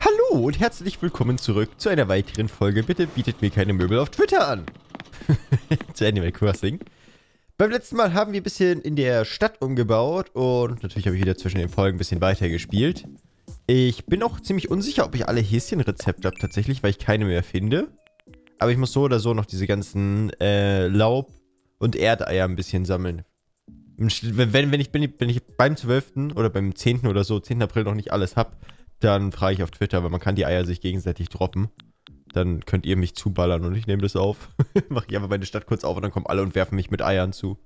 Hallo und herzlich willkommen zurück zu einer weiteren Folge. Bitte bietet mir keine Möbel auf Twitter an. Zu Animal Crossing. Beim letzten Mal haben wir ein bisschen in der Stadt umgebaut und natürlich habe ich wieder zwischen den Folgen ein bisschen weiter gespielt. Ich bin auch ziemlich unsicher, ob ich alle Häschenrezepte habe tatsächlich, weil ich keine mehr finde. Aber ich muss so oder so noch diese ganzen Laub- und Erdeier ein bisschen sammeln. Wenn ich beim 12. oder beim 10. oder so, 10. April noch nicht alles habe, dann frage ich auf Twitter, weil man kann die Eier sich gegenseitig droppen. Dann könnt ihr mich zuballern und ich nehme das auf. Mache ich einfach meine Stadt kurz auf und dann kommen alle und werfen mich mit Eiern zu.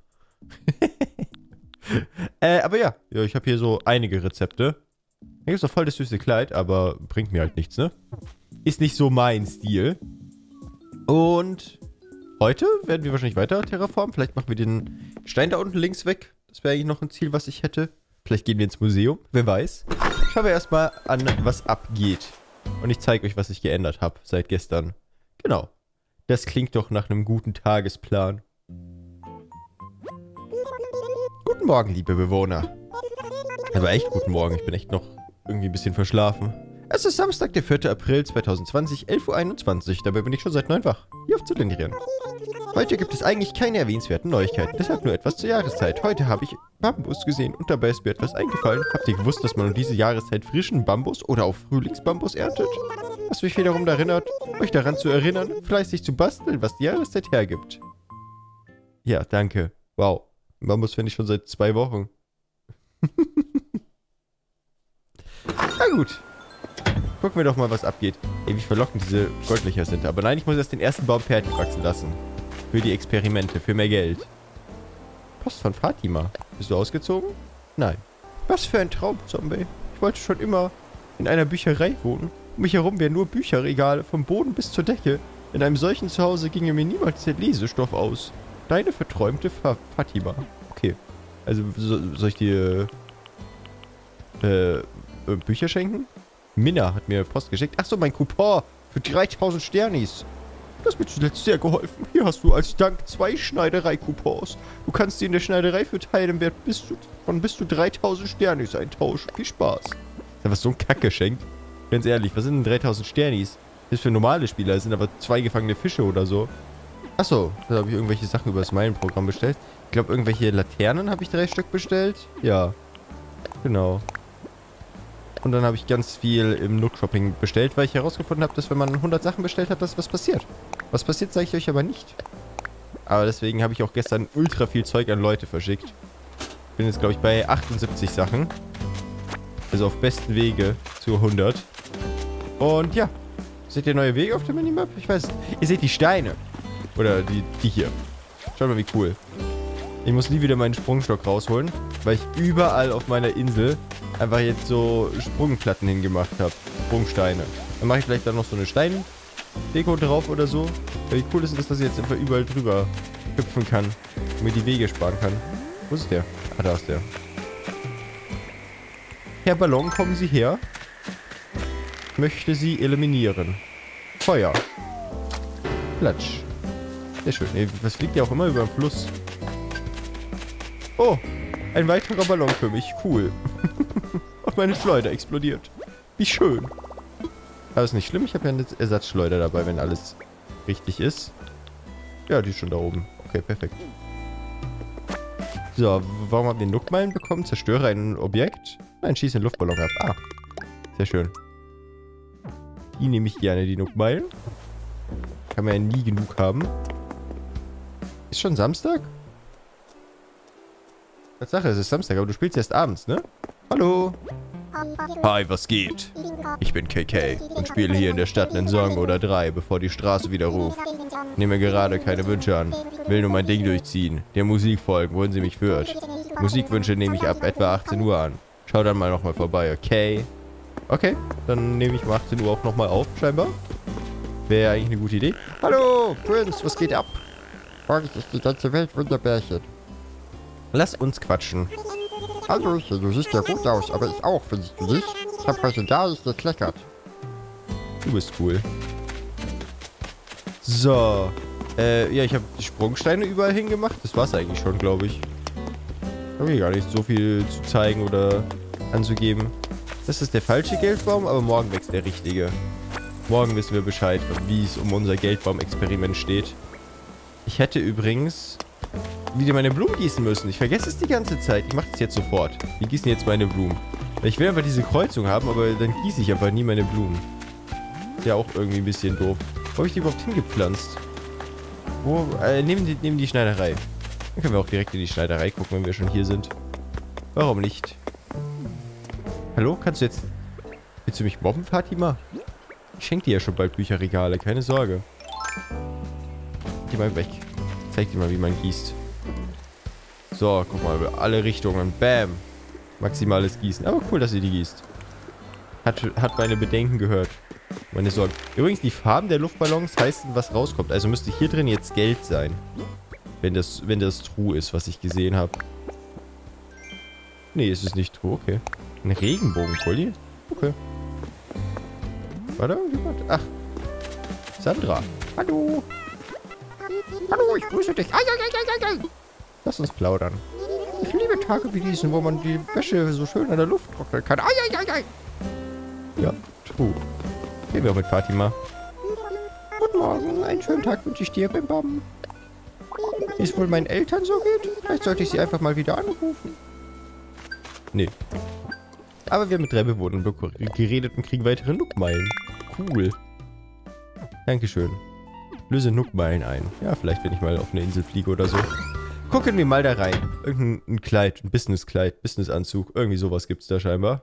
Aber ja, ich habe hier so einige Rezepte. Hier ist doch voll das süße Kleid, aber bringt mir halt nichts, ne? Ist nicht so mein Stil. Und heute werden wir wahrscheinlich weiter terraformen. Vielleicht machen wir den Stein da unten links weg. Das wäre eigentlich noch ein Ziel, was ich hätte. Vielleicht gehen wir ins Museum, wer weiß. Schauen wir erstmal an, was abgeht. Und ich zeige euch, was ich geändert habe seit gestern. Genau. Das klingt doch nach einem guten Tagesplan. Guten Morgen, liebe Bewohner. Aber echt guten Morgen. Ich bin echt noch irgendwie ein bisschen verschlafen. Es ist Samstag, der 4. April 2020, 11:21 Uhr. Dabei bin ich schon seit 9 wach. Hier auf Zylindrien. Heute gibt es eigentlich keine erwähnenswerten Neuigkeiten, deshalb nur etwas zur Jahreszeit. Heute habe ich Bambus gesehen und dabei ist mir etwas eingefallen. Habt ihr gewusst, dass man um diese Jahreszeit frischen Bambus oder auch Frühlingsbambus erntet? Was mich wiederum erinnert, euch daran zu erinnern, fleißig zu basteln, was die Jahreszeit hergibt. Ja, danke. Wow. Bambus finde ich schon seit 2 Wochen. Na gut. Gucken wir doch mal, was abgeht. Ey, wie verlockend diese Goldlöcher sind. Aber nein, ich muss erst den ersten Baum fertig wachsen lassen. Für die Experimente, für mehr Geld. Post von Fatima. Bist du ausgezogen? Nein. Was für ein Traum, Zombie. Ich wollte schon immer in einer Bücherei wohnen. Um mich herum wären nur Bücherregale, vom Boden bis zur Decke. In einem solchen Zuhause ginge mir niemals der Lesestoff aus. Deine verträumte Fatima. Okay. Also, soll ich dir Bücher schenken? Minna hat mir Post geschickt. Achso, mein Coupon für 3000 Sternis. Das hat mir zuletzt sehr geholfen. Hier hast du als Dank 2 Schneiderei-Coupons. Du kannst sie in der Schneiderei für Teile im Wert von bis zu 3000 Sternis eintauschen. Viel Spaß. Das ist einfach so ein Kackgeschenk. Ganz ehrlich, was sind denn 3000 Sternis? Das ist für normale Spieler. Das sind aber 2 gefangene Fische oder so. Achso, da habe ich irgendwelche Sachen über das Meilenprogramm bestellt. Ich glaube, irgendwelche Laternen habe ich 3 Stück bestellt. Ja, genau. Und dann habe ich ganz viel im Nook-Shopping bestellt, weil ich herausgefunden habe, dass wenn man 100 Sachen bestellt hat, dass was passiert. Was passiert, sage ich euch aber nicht. Aber deswegen habe ich auch gestern ultra viel Zeug an Leute verschickt. Bin jetzt, glaube ich, bei 78 Sachen. Also auf besten Wege zu 100. Und ja. Seht ihr neue Wege auf der Minimap? Ich weiß nicht. Ihr seht die Steine. Oder die hier. Schaut mal, wie cool. Ich muss nie wieder meinen Sprungstock rausholen, weil ich überall auf meiner Insel einfach jetzt so Sprungplatten hingemacht habe. Sprungsteine. Dann mache ich vielleicht dann noch so eine Steindeko drauf oder so. Weil wie cool ist es, dass ich jetzt einfach überall drüber hüpfen kann. Und mir die Wege sparen kann. Wo ist der? Ah, da ist der. Herr Ballon, kommen Sie her. Ich möchte Sie eliminieren. Feuer. Platsch. Sehr schön. Das fliegt ja auch immer über den Fluss. Oh, ein weiterer Ballon für mich. Cool. Und meine Schleuder explodiert. Wie schön. Aber ist nicht schlimm. Ich habe ja eine Ersatzschleuder dabei, wenn alles richtig ist. Ja, die ist schon da oben. Okay, perfekt. So, warum haben wir Nook-Meilen bekommen? Zerstöre ein Objekt. Nein, schieße einen Luftballon ab. Ah, sehr schön. Die nehme ich gerne, die Nook-Meilen. Kann man ja nie genug haben. Ist schon Samstag? Tatsache, es ist Samstag, aber du spielst erst abends, ne? Hallo? Hi, was geht? Ich bin KK und spiele hier in der Stadt einen Song oder 3, bevor die Straße wieder ruft. Nehme gerade keine Wünsche an. Will nur mein Ding durchziehen. Der Musik folgen, wohin sie mich führt. Musikwünsche nehme ich ab etwa 18 Uhr an. Schau dann mal nochmal vorbei, okay? Okay, dann nehme ich um 18 Uhr auch nochmal auf, scheinbar. Wäre eigentlich eine gute Idee. Hallo, Prince, was geht ab? Morgen ist die ganze Welt Wunderbärchen. Lass uns quatschen. Hallöchen, du siehst ja gut aus, aber ich auch, findest du nicht? Ich hab heute gar nicht gekleckert. Du bist cool. So. Ja, ich habe die Sprungsteine überall hingemacht. Das war's eigentlich schon, glaube ich. Habe hier gar nicht so viel zu zeigen oder anzugeben. Das ist der falsche Geldbaum, aber morgen wächst der richtige. Morgen wissen wir Bescheid, wie es um unser Geldbaum-Experiment steht. Ich hätte übrigens wieder meine Blumen gießen müssen. Ich vergesse es die ganze Zeit. Ich mache das jetzt sofort. Wir gießen jetzt meine Blumen. Ich will einfach diese Kreuzung haben, aber dann gieße ich einfach nie meine Blumen. Ist ja auch irgendwie ein bisschen doof. Wo habe ich die überhaupt hingepflanzt? Wo? Neben die Schneiderei. Dann können wir auch direkt in die Schneiderei gucken, wenn wir schon hier sind. Warum nicht? Hallo? Kannst du jetzt... Willst du mich mobben, Fatima? Ich schenke dir ja schon bald Bücherregale, keine Sorge. Geh mal weg. Zeig dir mal, wie man gießt. So, guck mal, über alle Richtungen. Bam. Maximales Gießen. Aber cool, dass sie die gießt. Hat meine Bedenken gehört. Meine Sorgen. Übrigens, die Farben der Luftballons heißen, was rauskommt. Also müsste hier drin jetzt Geld sein. Wenn das True ist, was ich gesehen habe. Nee, es ist nicht True. Okay. Ein Regenbogenpulli? Okay. War da irgendjemand? Ach. Sandra. Hallo. Hallo, ich grüße dich. Lass uns plaudern. Ich liebe Tage wie diesen, wo man die Wäsche so schön an der Luft trocknen kann. Ja, true. Gehen wir auch mit Fatima. Guten Morgen, einen schönen Tag wünsche ich dir, Bim Bam. Wie es wohl meinen Eltern so geht? Vielleicht sollte ich sie einfach mal wieder anrufen. Nee. Aber wir haben mit 3 Bewohnern geredet und kriegen weitere Nook-Meilen. Cool. Dankeschön. Löse Nook-Meilen ein. Ja, vielleicht, wenn ich mal auf eine Insel fliege oder so. Gucken wir mal da rein. Irgendein Kleid, ein Business-Kleid, Business-Anzug. Irgendwie sowas gibt's da scheinbar.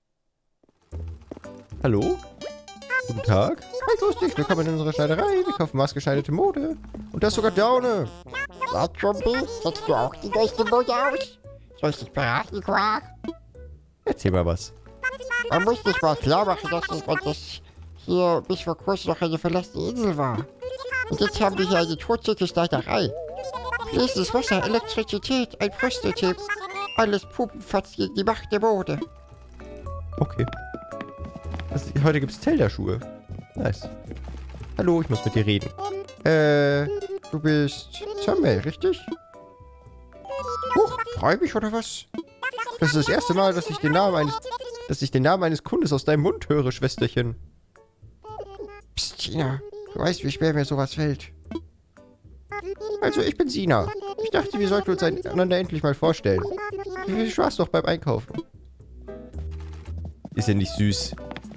Hallo? Guten Tag. Hi, grüß dich. Willkommen in unserer Schneiderei. Wir kaufen maßgeschneiderte Mode. Und da ist sogar Daune. Sag, Zombie, setzt du auch die neueste Mode aus? Soll ich dich beraten, Quark? Erzähl mal was. Man muss nicht mal klar machen, dass das hier bis vor kurzem noch eine verlassene Insel war. Und jetzt haben wir hier eine todsicke Schneiderei. Fließendes Wasser, Elektrizität, ein Prototyp. Alles Pupenfatz gegen die Macht der Mode. Okay. Heute gibt's Zelda-Schuhe. Nice. Hallo, ich muss mit dir reden. Du bist Zombie, richtig? Huch, freu mich oder was? Das ist das erste Mal, dass ich den Namen eines Kundes aus deinem Mund höre, Schwesterchen. Psst, Tina. Du weißt, wie schwer mir sowas fällt. Also, ich bin Sina. Ich dachte, wir sollten uns einander endlich mal vorstellen. Viel Spaß doch beim Einkaufen. Ist ja nicht süß.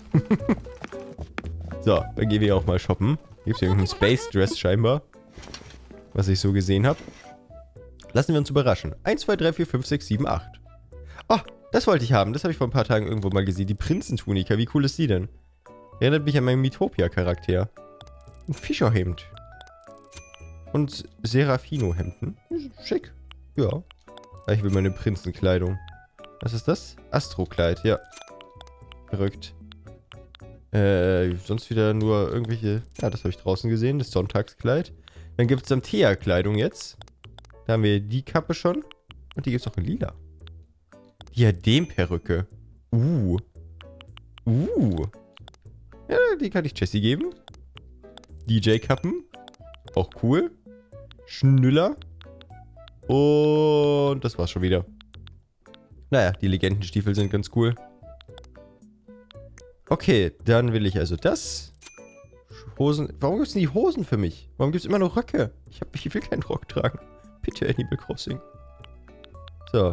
So, dann gehen wir auch mal shoppen. Gibt's hier irgendeinen Space Dress scheinbar. Was ich so gesehen habe. Lassen wir uns überraschen. 1, 2, 3, 4, 5, 6, 7, 8. Oh, das wollte ich haben. Das habe ich vor ein paar Tagen irgendwo mal gesehen. Die Prinzentunika. Wie cool ist die denn? Erinnert mich an meinen Miitopia-Charakter. Ein Fischerhemd. Und Serafino-Hemden. Schick. Ja. Ich will meine Prinzenkleidung. Was ist das? Astro-Kleid, ja. Verrückt. Sonst wieder nur irgendwelche... Ja, das habe ich draußen gesehen. Das Sonntagskleid. Dann gibt es dann Thea-Kleidung jetzt. Da haben wir die Kappe schon. Und die gibt es auch in lila. Diademperücke. Ja, die kann ich Jessie geben. DJ-Kappen. Auch cool. Schnüller. Und das war's schon wieder. Naja, die Legendenstiefel sind ganz cool. Okay, dann will ich also das. Hosen. Warum gibt es denn die Hosen für mich? Warum gibt es immer nur Röcke? Ich will keinen Rock tragen. Bitte, Animal Crossing. So.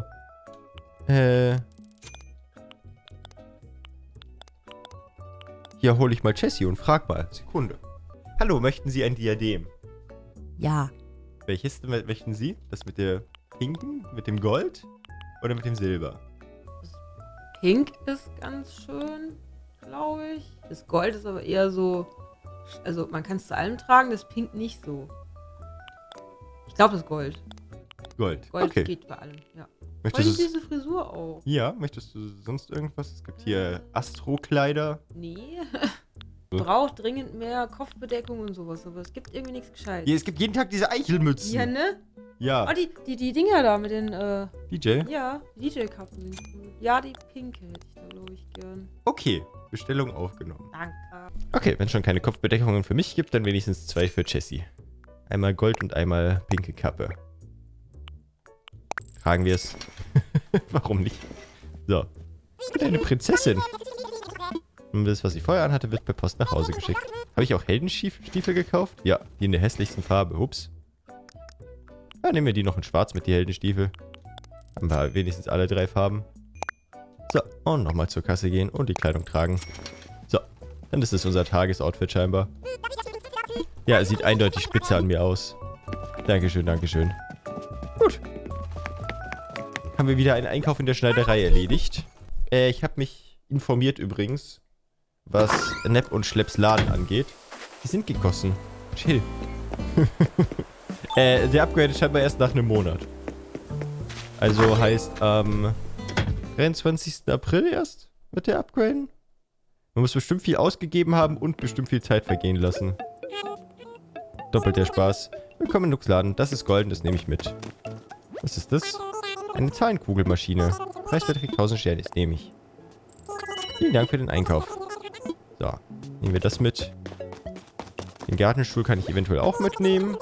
Hier hole ich mal Jessie und frag mal. Sekunde. Hallo, möchten Sie ein Diadem? Ja. Welches möchten Sie? Das mit der pinken? Mit dem Gold? Oder mit dem Silber? Das Pink ist ganz schön, glaube ich. Das Gold ist aber eher so... Also man kann es zu allem tragen, das Pink nicht so. Ich glaube das Gold. Gold. Gold Okay. geht bei allem, ja. Möchtest Und du diese Frisur auch. Ja, möchtest du sonst irgendwas? Es gibt hier Astro-Kleider. Nee. So. Braucht dringend mehr Kopfbedeckung und sowas, aber es gibt irgendwie nichts Gescheites. Ja, es gibt jeden Tag diese Eichelmützen. Ja, ne? Ja. Oh, die Dinger da mit den, DJ? ja, die DJ-Kappen sind cool. Ja, die pinke hätte ich da, glaube ich, gern. Okay, Bestellung aufgenommen. Danke. Okay, wenn es schon keine Kopfbedeckungen für mich gibt, dann wenigstens 2 für Jessie. Einmal Gold und einmal pinke Kappe. Tragen wir es. Warum nicht? So. Ich bin eine Prinzessin. Und das, was ich vorher anhatte, wird per Post nach Hause geschickt. Habe ich auch Heldenstiefel gekauft? Ja, die in der hässlichsten Farbe. Ups. Ja, nehmen wir die noch in schwarz mit, die Heldenstiefel. Haben wir wenigstens alle 3 Farben. So, und nochmal zur Kasse gehen und die Kleidung tragen. So, dann ist es unser Tagesoutfit scheinbar. Ja, es sieht eindeutig spitze an mir aus. Dankeschön, Dankeschön. Gut. Haben wir wieder einen Einkauf in der Schneiderei erledigt. Ich habe mich informiert übrigens, was Nepp und Schlepps Laden angeht. Die sind gegossen. Chill. Der Upgrade ist scheinbar erst nach einem Monat. Also heißt am 23. April erst wird der upgraden. Man muss bestimmt viel ausgegeben haben und bestimmt viel Zeit vergehen lassen. Doppelt der Spaß. Willkommen in Nux Laden. Das ist golden, das nehme ich mit. Was ist das? Eine Zahlenkugelmaschine. Preiswert kriegt 1000 Sterne, das nehme ich. Vielen Dank für den Einkauf. So, nehmen wir das mit. Den Gartenstuhl kann ich eventuell auch mitnehmen.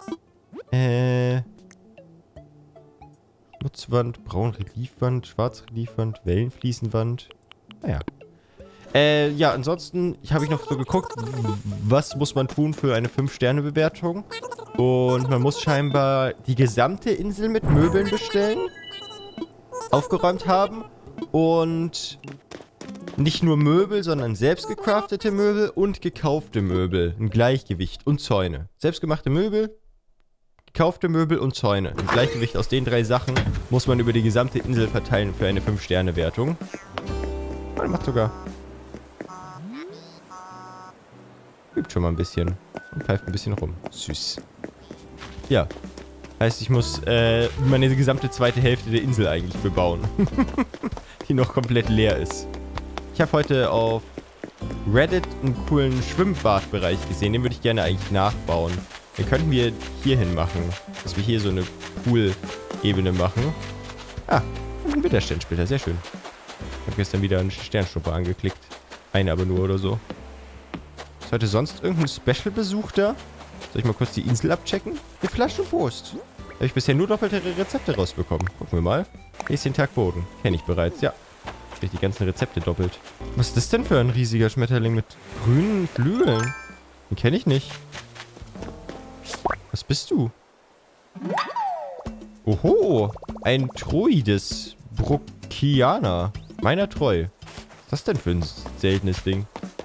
Schmutzwand, braun Reliefwand, schwarz Reliefwand, Wellenfliesenwand. Naja. Ja, ansonsten habe ich noch so geguckt, was muss man tun für eine 5-Sterne-Bewertung. Und man muss scheinbar die gesamte Insel mit Möbeln bestellen, aufgeräumt haben und nicht nur Möbel, sondern selbst gecraftete Möbel und gekaufte Möbel. Ein Gleichgewicht und Zäune. Selbstgemachte Möbel, gekaufte Möbel und Zäune. Ein Gleichgewicht aus den 3 Sachen muss man über die gesamte Insel verteilen für eine 5-Sterne-Wertung. Man macht sogar... Übt schon mal ein bisschen. Und pfeift ein bisschen rum. Süß. Ja. Heißt, ich muss meine gesamte zweite Hälfte der Insel eigentlich bebauen. Die noch komplett leer ist. Ich habe heute auf Reddit einen coolen Schwimmbadbereich gesehen. Den würde ich gerne eigentlich nachbauen. Den könnten wir hier hin machen. Dass wir hier so eine Pool-Ebene machen. Ah, ein Wittersternsplitter. Sehr schön. Ich habe gestern wieder einen Sternschnuppe angeklickt. Eine aber nur oder so. Ist heute sonst irgendein Special-Besuch da? Soll ich mal kurz die Insel abchecken? Eine Flasche Wurst. Habe ich bisher nur doppelte Rezepte rausbekommen. Gucken wir mal. Hier ist den Tag Boden. Kenne ich bereits, ja. Ich die ganzen Rezepte doppelt. Was ist das denn für ein riesiger Schmetterling mit grünen Flügeln? Den kenne ich nicht. Was bist du? Oho, ein Troides Bruckiana. Meiner treu. Was ist das denn für ein seltenes Ding?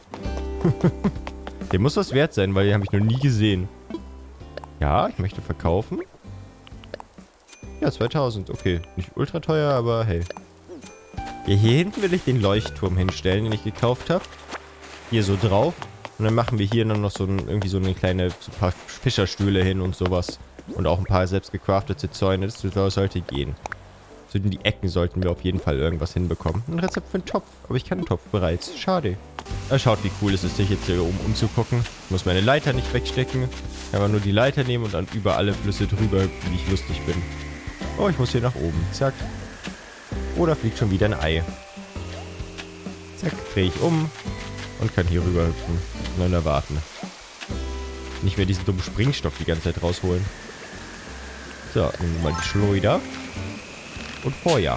Der muss was wert sein, weil den habe ich noch nie gesehen. Ja, ich möchte verkaufen. Ja, 2000. Okay, nicht ultra teuer, aber hey. Ja, hier hinten will ich den Leuchtturm hinstellen, den ich gekauft habe. Hier so drauf. Und dann machen wir hier noch so irgendwie so eine kleine, so ein paar Fischerstühle hin und sowas. Und auch ein paar selbst gecraftete Zäune. Das sollte gehen. So in die Ecken sollten wir auf jeden Fall irgendwas hinbekommen. Ein Rezept für einen Topf. Aber ich kann einen Topf bereits. Schade. Schaut, wie cool es ist, sich jetzt hier oben umzugucken. Ich muss meine Leiter nicht wegstecken. Ich kann aber nur die Leiter nehmen und dann über alle Flüsse drüber hüpfen, wie ich lustig bin. Oh, ich muss hier nach oben. Zack. Oder fliegt schon wieder ein Ei. Zack, drehe ich um und kann hier rüber hüpfen. Und dann erwarten. Nicht mehr diesen dummen Springstock die ganze Zeit rausholen. So, nehmen wir mal die Schleuder. Und Feuer.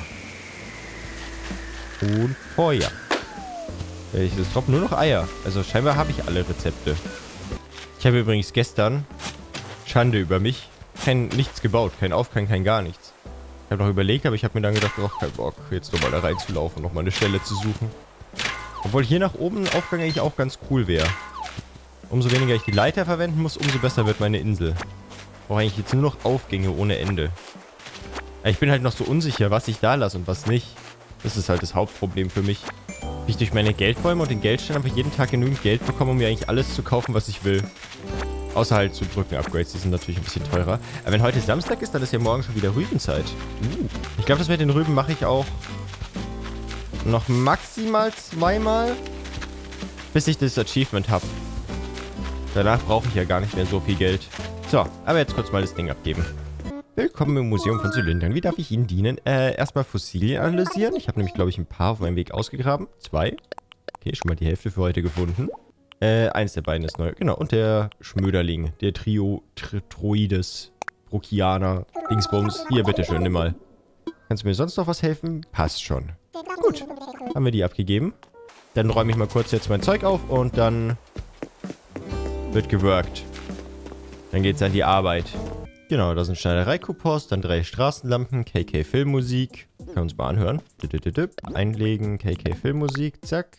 Und Feuer. Es droppen nur noch Eier. Also scheinbar habe ich alle Rezepte. Ich habe übrigens gestern, Schande über mich, nichts gebaut. Kein Aufgang, kein gar nichts. Ich habe noch überlegt, aber ich habe mir dann gedacht, oh, kein Bock, jetzt nochmal da reinzulaufen und nochmal eine Stelle zu suchen. Obwohl hier nach oben ein Aufgang eigentlich auch ganz cool wäre. Umso weniger ich die Leiter verwenden muss, umso besser wird meine Insel. Ich brauche eigentlich jetzt nur noch Aufgänge ohne Ende. Ich bin halt noch so unsicher, was ich da lasse und was nicht. Das ist halt das Hauptproblem für mich. Wie ich durch meine Geldbäume und den Geldstein einfach jeden Tag genügend Geld bekomme, um mir eigentlich alles zu kaufen, was ich will. Außer halt zu Brücken-Upgrades, die sind natürlich ein bisschen teurer. Aber wenn heute Samstag ist, dann ist ja morgen schon wieder Rübenzeit. Ich glaube, das mit den Rüben mache ich auch noch maximal 2-mal, bis ich das Achievement habe. Danach brauche ich ja gar nicht mehr so viel Geld. So, aber jetzt kurz mal das Ding abgeben. Willkommen im Museum von Zylindern. Wie darf ich Ihnen dienen? Erstmal Fossilien analysieren. Ich habe nämlich, glaube ich, ein paar auf meinem Weg ausgegraben. 2. Okay, schon mal die Hälfte für heute gefunden. Eins der beiden ist neu. Genau, und der Schmöderling. Der Troides Bruckiana Dingsbums. Hier, bitteschön, nimm mal. Kannst du mir sonst noch was helfen? Passt schon. Gut. Haben wir die abgegeben. Dann räume ich mal kurz jetzt mein Zeug auf und dann wird geworkt. Dann geht's an die Arbeit. Genau, da sind Schneiderei-Coupons, dann 3 Straßenlampen, KK Filmmusik. Können wir uns mal anhören. Einlegen, KK Filmmusik, zack.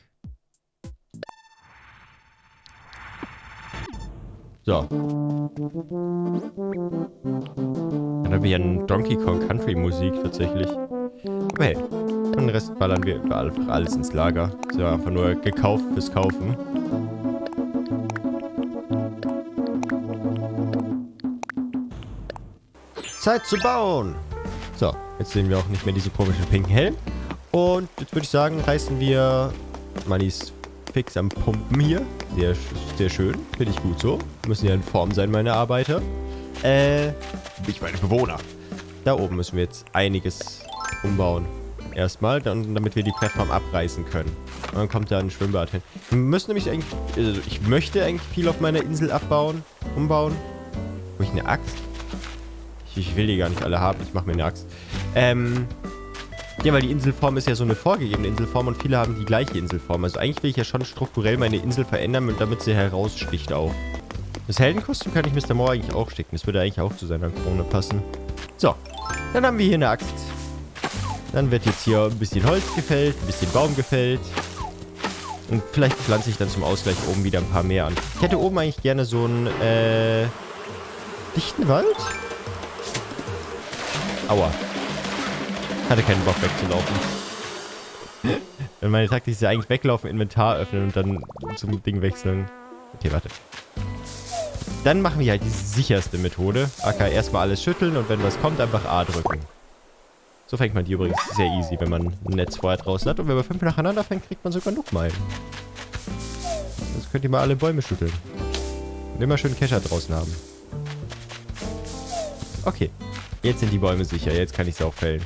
So. Dann habe ich ja Donkey Kong Country Musik tatsächlich. Aber hey, den Rest ballern wir einfach alles ins Lager. Ist ja einfach nur gekauft fürs Kaufen. Zeit zu bauen! So, jetzt sehen wir auch nicht mehr diese komischen pinken Helm. Und jetzt würde ich sagen, reißen wir Mannis fix am Pumpen hier. Sehr, sehr schön. Finde ich gut so. Müssen ja in Form sein, meine Arbeiter. Ich meine Bewohner. Da oben müssen wir jetzt einiges umbauen. Erstmal, damit wir die Plattform abreißen können. Und dann kommt da ein Schwimmbad hin. Wir müssen nämlich eigentlich, also ich möchte eigentlich viel auf meiner Insel umbauen. Wo ich eine Axt? Ich will die gar nicht alle haben. Ich mache mir eine Axt. Ja, weil die Inselform ist ja so eine vorgegebene Inselform und viele haben die gleiche Inselform. Also eigentlich will ich ja schon strukturell meine Insel verändern, damit sie heraussticht auch. Das Heldenkostüm kann ich Mr. Moore eigentlich auch sticken. Das würde eigentlich auch zu seiner Krone passen. So, dann haben wir hier eine Axt. Dann wird jetzt hier ein bisschen Holz gefällt, ein bisschen Baum gefällt. Und vielleicht pflanze ich dann zum Ausgleich oben wieder ein paar mehr an. Ich hätte oben eigentlich gerne so einen, dichten Wald. Aua. Hatte keinen Bock wegzulaufen. Meine Taktik ist ja eigentlich weglaufen, Inventar öffnen und dann zum Ding wechseln. Okay, warte. Dann machen wir halt die sicherste Methode. AK erstmal alles schütteln und wenn was kommt, einfach A drücken. So fängt man die übrigens sehr easy, wenn man ein Netz vorher draußen hat. Und wenn man 5 nacheinander fängt, kriegt man sogar Nookmeilen. Jetzt könnt ihr mal alle Bäume schütteln. Und immer schön Kescher draußen haben. Okay. Jetzt sind die Bäume sicher. Jetzt kann ich sie auch fällen.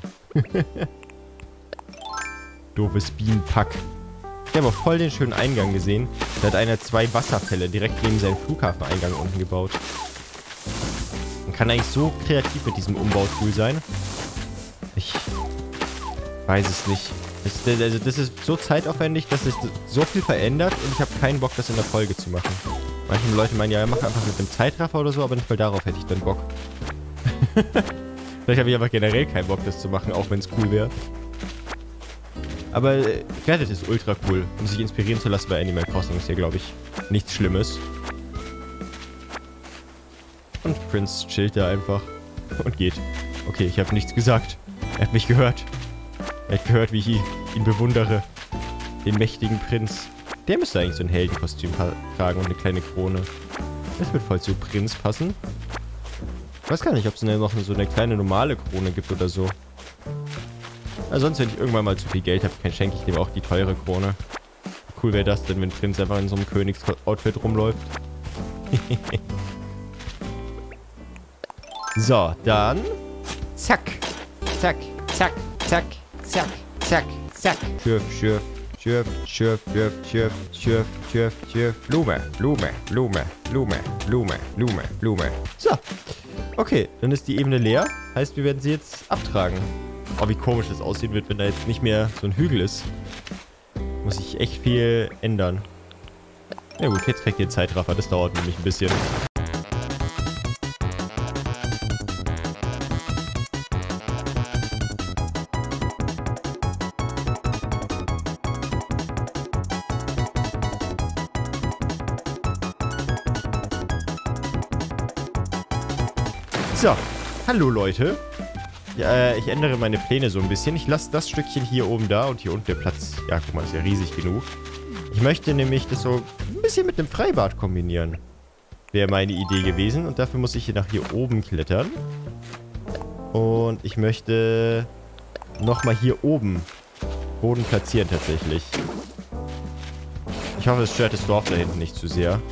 Doofes Bienenpack. Ich habe auch voll den schönen Eingang gesehen. Da hat einer 2 Wasserfälle direkt neben seinen Flughafeneingang unten gebaut. Man kann eigentlich so kreativ mit diesem Umbautool sein. Ich weiß es nicht. Das ist so zeitaufwendig, dass es so viel verändert und ich habe keinen Bock, das in der Folge zu machen. Manche Leute meinen, ja, mach einfach mit einem Zeitraffer oder so, aber nicht mal darauf hätte ich dann Bock. Vielleicht habe ich einfach generell keinen Bock, das zu machen, auch wenn es cool wäre. Aber Reddit ist ultra cool. Um sich inspirieren zu lassen bei Animal Crossing ist ja, glaube ich, nichts Schlimmes. Und Prince chillt da einfach und geht. Okay, ich habe nichts gesagt. Er hat mich gehört. Er hat gehört, wie ich ihn bewundere. Den mächtigen Prinz. Der müsste eigentlich so ein Heldenkostüm tragen und eine kleine Krone. Das wird voll zu Prinz passen. Ich weiß gar nicht, ob es noch so eine kleine normale Krone gibt oder so. Also sonst, wenn ich irgendwann mal zu viel Geld habe, schenke ich dem auch die teure Krone. Cool wäre das denn, wenn Prinz einfach in so einem Königsoutfit rumläuft. So, dann... Zack. Zack, zack, zack, zack, zack, zack. Schürf, schürf, schürf, schürf, schürf, schürf, schürf, schürf, schürf. Blume, Blume, Blume, Blume, Blume, Blume, Blume. So. Okay, dann ist die Ebene leer. Heißt, wir werden sie jetzt abtragen. Oh, wie komisch das aussehen wird, wenn da jetzt nicht mehr so ein Hügel ist. Muss ich echt viel ändern. Ja gut, jetzt kriegt ihr Zeitraffer. Das dauert nämlich ein bisschen. So, hallo Leute. Ja, ich ändere meine Pläne so ein bisschen. Ich lasse das Stückchen hier oben da und hier unten der Platz. Ja, guck mal, ist ja riesig genug. Ich möchte nämlich das so ein bisschen mit dem Freibad kombinieren. Wäre meine Idee gewesen. Und dafür muss ich hier nach hier oben klettern. Und ich möchte nochmal hier oben Boden platzieren tatsächlich. Ich hoffe, es stört das Dorf da hinten nicht zu sehr.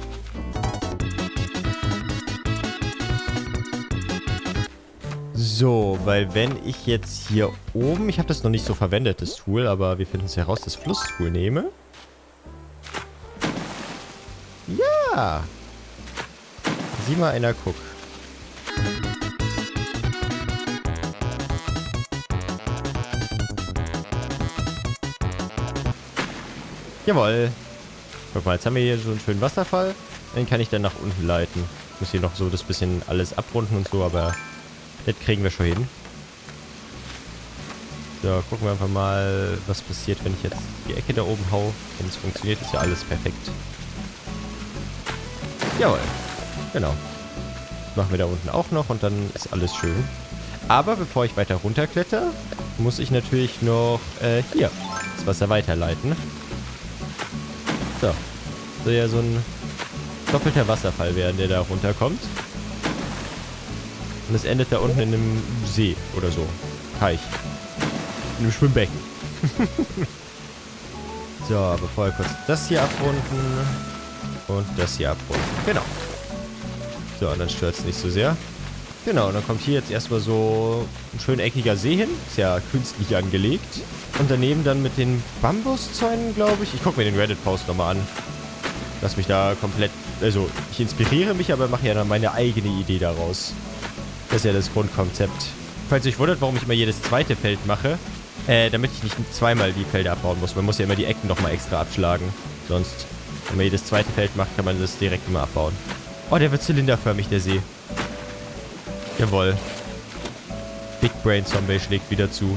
So, weil wenn ich jetzt hier oben, ich habe das noch nicht so verwendet, das Tool, aber wir finden es heraus, das Flusstool nehme. Ja! Sieh mal einer, guck. Jawohl. Guck mal, jetzt haben wir hier so einen schönen Wasserfall. Den kann ich dann nach unten leiten. Ich muss hier noch so das bisschen alles abrunden und so, aber das kriegen wir schon hin. So, gucken wir einfach mal, was passiert, wenn ich jetzt die Ecke da oben hau. Wenn es funktioniert, ist ja alles perfekt. Jawohl. Genau. Das machen wir da unten auch noch und dann ist alles schön. Aber bevor ich weiter runterkletter, muss ich natürlich noch hier das Wasser weiterleiten. So. Soll ja so ein doppelter Wasserfall werden, der da runterkommt. Und es endet da unten in einem See oder so. Teich. In einem Schwimmbecken. So, bevor wir kurz das hier abrunden und das hier abrunden. Genau. So, und dann stört es nicht so sehr. Genau, und dann kommt hier jetzt erstmal so ein schön eckiger See hin. Ist ja künstlich angelegt. Und daneben dann mit den Bambuszäunen, glaube ich. Ich gucke mir den Reddit-Post nochmal an. Lass mich da komplett... Also, ich inspiriere mich, aber mache ja dann meine eigene Idee daraus. Das ist ja das Grundkonzept. Falls ihr euch wundert, warum ich immer jedes zweite Feld mache, damit ich nicht zweimal die Felder abbauen muss. Man muss ja immer die Ecken nochmal extra abschlagen. Sonst, wenn man jedes zweite Feld macht, kann man das direkt immer abbauen. Oh, der wird zylinderförmig, der See. Jawohl. Big Brain Zombie schlägt wieder zu.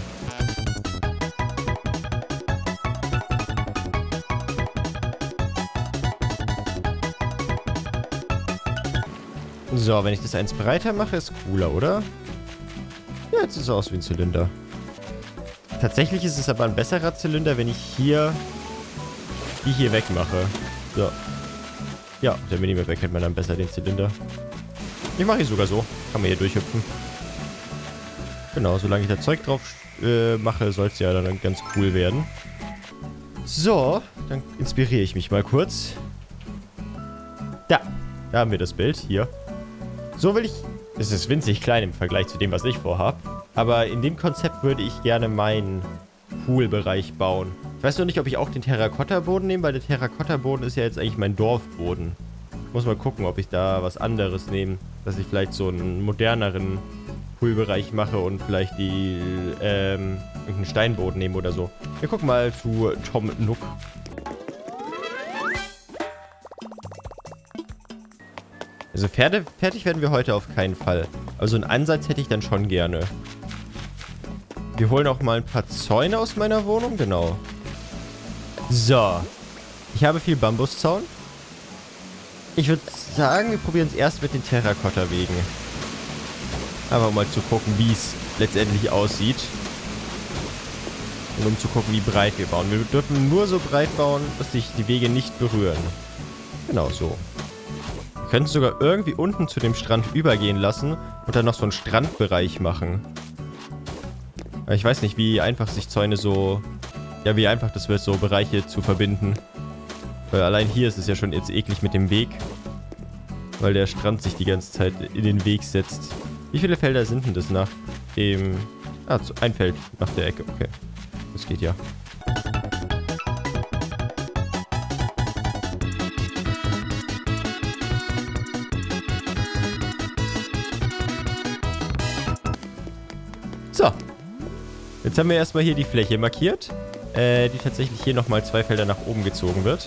So, wenn ich das eins breiter mache, ist cooler, oder? Ja, jetzt sieht es aus wie ein Zylinder. Tatsächlich ist es aber ein besserer Zylinder, wenn ich hier die hier wegmache. So. Ja, der Minimap erkennt man dann besser den Zylinder. Ich mache ihn sogar so. Kann man hier durchhüpfen. Genau, solange ich da Zeug drauf mache, soll es ja dann ganz cool werden. So, dann inspiriere ich mich mal kurz. Da haben wir das Bild. Hier. So will ich... Es ist winzig klein im Vergleich zu dem, was ich vorhabe. Aber in dem Konzept würde ich gerne meinen Poolbereich bauen. Ich weiß noch nicht, ob ich auch den Terrakotta-Boden nehme, weil der Terrakotta-Boden ist ja jetzt eigentlich mein Dorfboden. Ich muss mal gucken, ob ich da was anderes nehme. Dass ich vielleicht so einen moderneren Poolbereich mache und vielleicht die irgendeinen Steinboden nehme oder so. Wir gucken mal zu Tom Nook. Also fertig werden wir heute auf keinen Fall. Also einen Ansatz hätte ich dann schon gerne. Wir holen auch mal ein paar Zäune aus meiner Wohnung. Genau. So. Ich habe viel Bambuszaun. Ich würde sagen, wir probieren es erst mit den Terrakotta-Wegen. Einfach mal zu gucken, wie es letztendlich aussieht. Und um zu gucken, wie breit wir bauen. Wir dürfen nur so breit bauen, dass sich die Wege nicht berühren. Genau so. Wir können es sogar irgendwie unten zu dem Strand übergehen lassen und dann noch so einen Strandbereich machen. Aber ich weiß nicht, wie einfach sich Zäune so... Ja, wie einfach das wird, so Bereiche zu verbinden. Weil allein hier ist es ja schon jetzt eklig mit dem Weg. Weil der Strand sich die ganze Zeit in den Weg setzt. Wie viele Felder sind denn das nach dem... Ah, ein Feld nach der Ecke. Okay. Das geht ja. So. Jetzt haben wir erstmal hier die Fläche markiert. Die tatsächlich hier nochmal 2 Felder nach oben gezogen wird.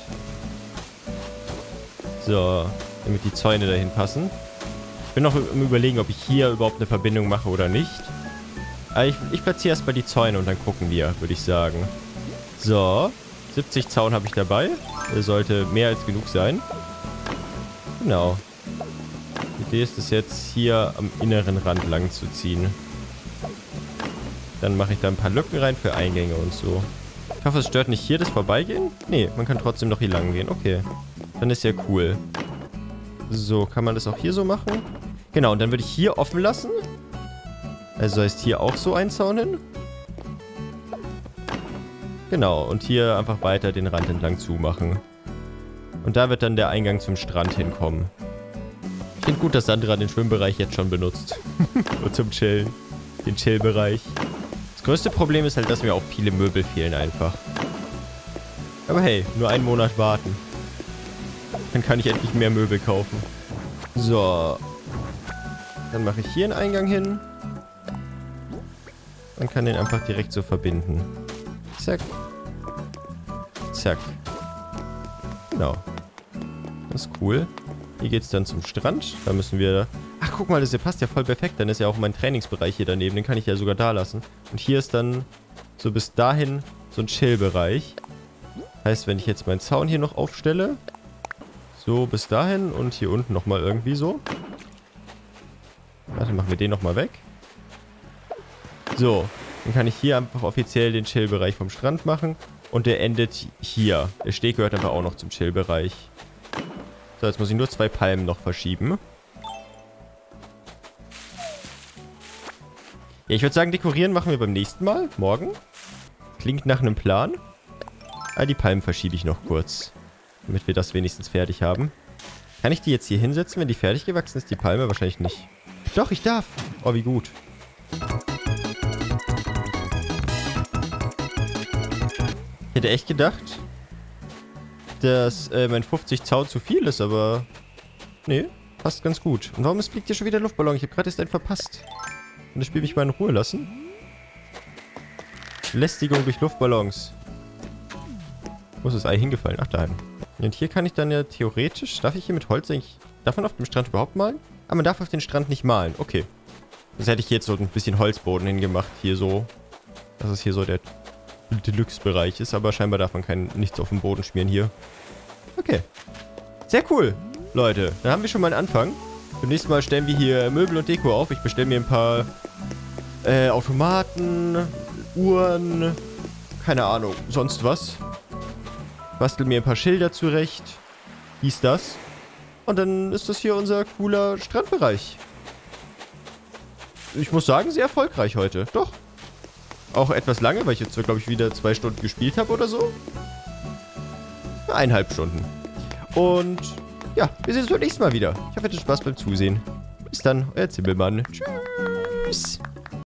So. Damit die Zäune dahin passen. Ich bin noch im Überlegen, ob ich hier überhaupt eine Verbindung mache oder nicht. Aber ich platziere erstmal die Zäune und dann gucken wir, würde ich sagen. So. 70 Zaun habe ich dabei. Das sollte mehr als genug sein. Genau. Die Idee ist es jetzt hier am inneren Rand lang zu ziehen. Dann mache ich da ein paar Lücken rein für Eingänge und so. Ich hoffe, es stört nicht hier das Vorbeigehen. Nee, man kann trotzdem noch hier lang gehen. Okay. Dann ist ja cool. So, kann man das auch hier so machen? Genau, und dann würde ich hier offen lassen. Also heißt hier auch so ein Zaun hin. Genau, und hier einfach weiter den Rand entlang zumachen. Und da wird dann der Eingang zum Strand hinkommen. Ich finde gut, dass Sandra den Schwimmbereich jetzt schon benutzt. Nur zum Chillen. Den Chill-Bereich. Das größte Problem ist halt, dass mir auch viele Möbel fehlen einfach. Aber hey, nur einen Monat warten. Dann kann ich endlich mehr Möbel kaufen. So. Dann mache ich hier einen Eingang hin. Man kann den einfach direkt so verbinden. Zack. Zack. Genau. Das ist cool. Hier geht's dann zum Strand. Da müssen wir... Ach, guck mal, das hier passt ja voll perfekt. Dann ist ja auch mein Trainingsbereich hier daneben. Den kann ich ja sogar da lassen. Und hier ist dann so bis dahin so ein Chill-Bereich. Heißt, wenn ich jetzt meinen Zaun hier noch aufstelle... So, bis dahin und hier unten nochmal irgendwie so. Warte, machen wir den nochmal weg. So, dann kann ich hier einfach offiziell den Chill-Bereich vom Strand machen. Und der endet hier. Der Steg gehört aber auch noch zum Chill-Bereich. So, jetzt muss ich nur 2 Palmen noch verschieben. Ja, ich würde sagen, dekorieren machen wir beim nächsten Mal. Morgen. Klingt nach einem Plan. Ah, die Palmen verschiebe ich noch kurz. Damit wir das wenigstens fertig haben. Kann ich die jetzt hier hinsetzen, wenn die fertig gewachsen ist? Die Palme wahrscheinlich nicht. Doch, ich darf. Oh, wie gut. Ich hätte echt gedacht, dass mein 50 Zaun zu viel ist, aber... Nee, passt ganz gut. Und warum fliegt hier schon wieder Luftballon? Ich habe gerade erst einen verpasst. Und das Spiel mich mal in Ruhe lassen. Lästigung durch Luftballons. Wo ist das Ei hingefallen? Ach, dahin. Und hier kann ich dann ja theoretisch... Darf ich hier mit Holz eigentlich... Darf man auf dem Strand überhaupt malen? Ah, man darf auf den Strand nicht malen. Okay. Das hätte ich jetzt so ein bisschen Holzboden hingemacht. Hier so. Das ist hier so der Deluxe-Bereich ist. Aber scheinbar darf man nichts auf dem Boden schmieren hier. Okay. Sehr cool, Leute. Dann haben wir schon mal einen Anfang. Beim nächsten Mal stellen wir hier Möbel und Deko auf. Ich bestelle mir ein paar Automaten, Uhren, keine Ahnung, sonst was. Bastel mir ein paar Schilder zurecht. Dies, das. Und dann ist das hier unser cooler Strandbereich. Ich muss sagen, sehr erfolgreich heute. Doch. Auch etwas lange, weil ich jetzt, glaube ich, wieder 2 Stunden gespielt habe oder so. 1,5 Stunden. Und ja, wir sehen uns beim nächsten Mal wieder. Ich hoffe, ihr hattet Spaß beim Zusehen. Bis dann, euer Zimbelmann. Tschüss.